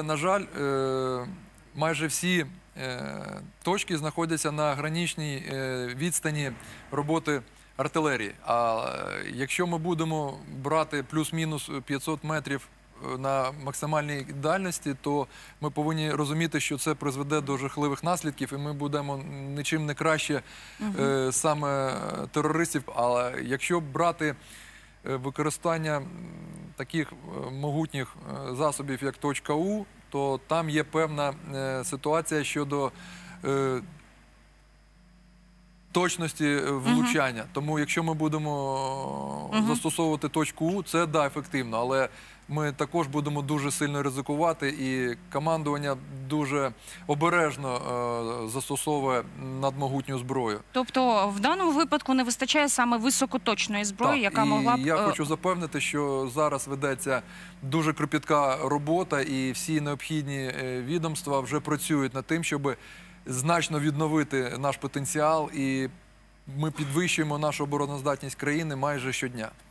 На жаль, майже всі точки знаходяться на граничній відстані роботи артилерії. А якщо ми будемо брати плюс-мінус 500 метрів на максимальній дальності, то ми повинні розуміти, що це призведе до жахливих наслідків, і ми будемо нічим не краще саме терористів. Але якщо брати використання таких могутніх засобів, як точка У, то там є певна ситуація щодо точності влучання. Тому якщо ми будемо застосовувати точку У, це, да, ефективно, але ми також будемо дуже сильно ризикувати, і командування дуже обережно застосовує надмогутню зброю. Тобто в даному випадку не вистачає саме високоточної зброї, яка могла б... Я хочу запевнити, що зараз ведеться дуже кропітка робота, і всі необхідні відомства вже працюють над тим, щоб значно відновити наш потенціал, і ми підвищуємо нашу обороноздатність країни майже щодня.